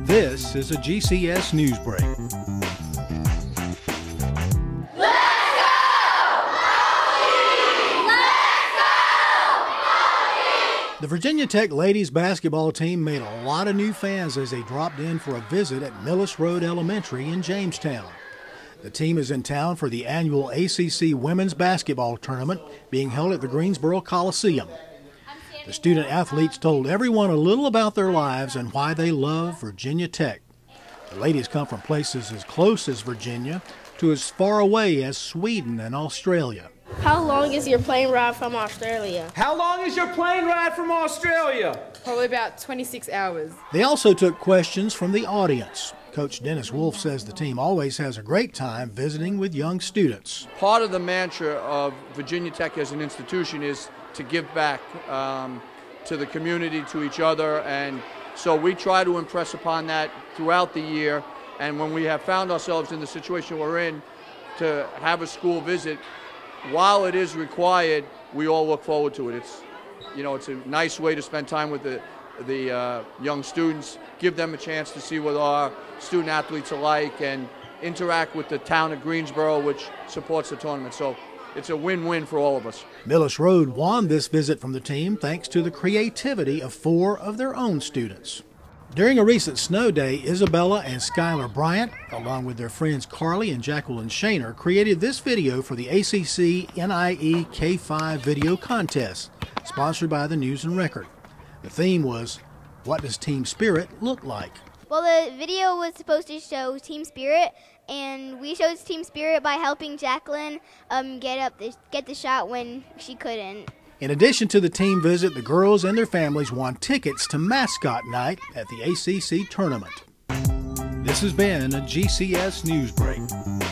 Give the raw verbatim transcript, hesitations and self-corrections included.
This is a G C S News Break. The Virginia Tech ladies basketball team made a lot of new fans as they dropped in for a visit at Millis Rd Elementary in Jamestown. The team is in town for the annual A C C Women's Basketball Tournament being held at the Greensboro Coliseum. The student athletes told everyone a little about their lives and why they love Virginia Tech. The ladies come from places as close as Virginia to as far away as Sweden and Australia. How long is your plane ride from Australia? How long is your plane ride from Australia? Probably about twenty-six hours. They also took questions from the audience. Coach Dennis Wolf says the team always has a great time visiting with young students. Part of the mantra of Virginia Tech as an institution is to give back um, to the community, to each other, and so we try to impress upon that throughout the year. And when we have found ourselves in the situation we're in, to have a school visit, while it is required, we all look forward to it. It's, you know, it's a nice way to spend time with the, the uh, young students, give them a chance to see what our student athletes are like, and interact with the town of Greensboro, which supports the tournament. So it's a win-win for all of us. Millis Rd won this visit from the team thanks to the creativity of four of their own students. During a recent snow day, Isabella and Skylar Bryant, along with their friends Carly and Jacqueline Shaner, created this video for the A C C N I E K five video contest, sponsored by the News and Record. The theme was, what does team spirit look like? Well, the video was supposed to show team spirit, and we showed team spirit by helping Jacqueline um, get up the, get the shot when she couldn't. In addition to the team visit, the girls and their families won tickets to Mascot Night at the A C C tournament. This has been a G C S News Break.